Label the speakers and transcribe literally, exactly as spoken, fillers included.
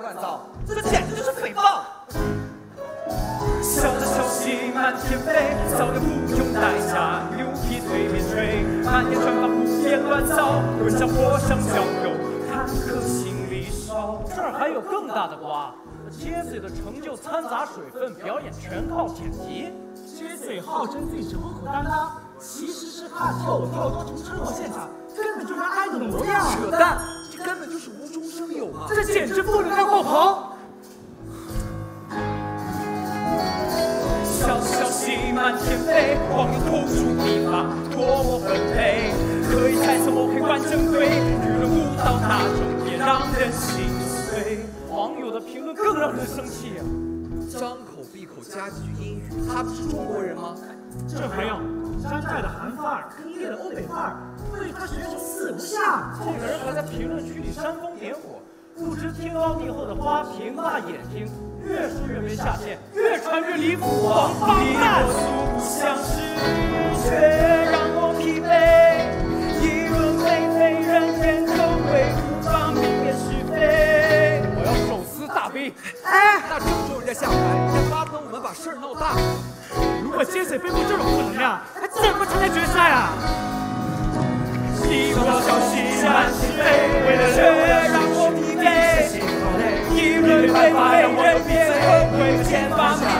Speaker 1: 乱造，这简直就是诽谤！
Speaker 2: 笑着消息满天飞，早点不用代价，牛皮随便吹，满天传发胡言乱造，滚上火上浇油，看客心里烧。
Speaker 3: 这儿还有更大的瓜。 Jesse 的成就掺杂水分，表演全靠剪辑。
Speaker 4: Jesse 号称自己是活口担当，其实是怕跳舞跳多从车祸现场，根本就是爱豆的模样。
Speaker 1: 扯淡，这根本就是无中生有嘛！
Speaker 4: 这简直负能量爆棚！
Speaker 2: 笑消息满天飞，网友吐出秘法，托我分配，可以猜测我配官正对，舆论误导大众，也让人心碎。
Speaker 3: 网友的评论更让人生气呀、啊！
Speaker 1: 张口闭口加几句英语，他不是中国人吗？
Speaker 4: 这还有山寨的韩范儿，坑爹的欧北范儿，对他选手四不像。
Speaker 3: 这个人还在评论区里煽风点火，不知天高地厚的花瓶大眼睛，越说越没下限，越传越离谱啊！
Speaker 2: 你我素不相识，却让我疲惫。议论纷纷，人言可畏，无法明辨是非。
Speaker 3: 大兵，
Speaker 1: 哎，那这么多人在下台，这巴不得我们把事儿闹大。
Speaker 4: 如果Jesse背负这种负能量，还怎么参加决赛啊？
Speaker 2: 一波消息满天飞，为了却让我疲惫。议论纷纷，人言可畏，前方。